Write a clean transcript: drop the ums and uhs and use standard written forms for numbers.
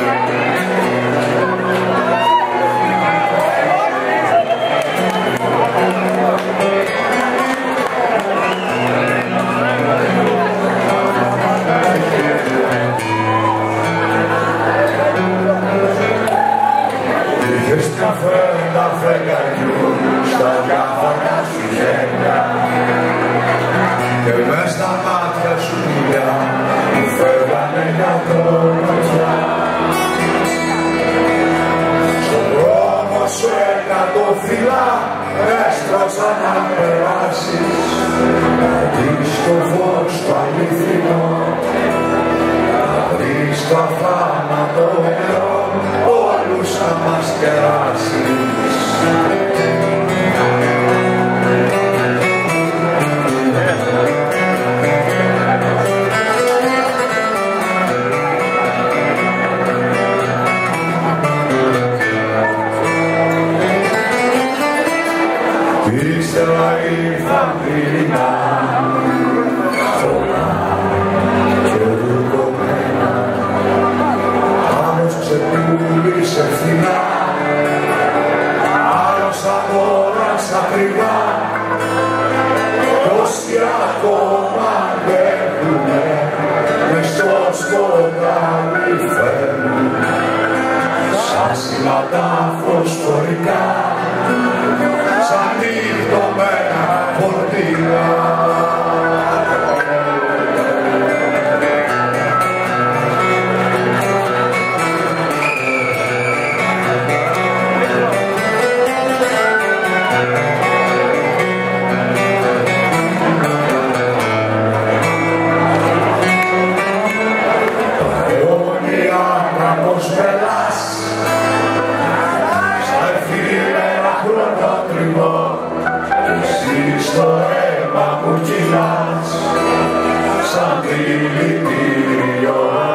Φέρντα φεγγαριού στα διάφορα σου χέρια και μες στα μάτια σου πια που φεύγανε για τρομοκιά. Στον δρόμο σου εκατοφυλά έστρωσαν να περάσεις να δεις το φως το αληθινό, να βρεις το αθάνατο νερό όλους να μας κεράσεις. Ύστερα ήρθαν πυρηνά, στολά και ρουκωμένα, άλλος ξεπούλησε φθηνά, άλλος αγόρασε ακριβά, όσοι ακόμα αντέχουνε μες στο σκοτάδι φέρνουν σαν σηματά φωσφορικά, σαν νύχτωμένα φορτία. Αιώνια γραμμός πελάς στα εφήμερα χρονότριβο, εσύ στο αίμα μου κυλάς σαν δηλητήριο.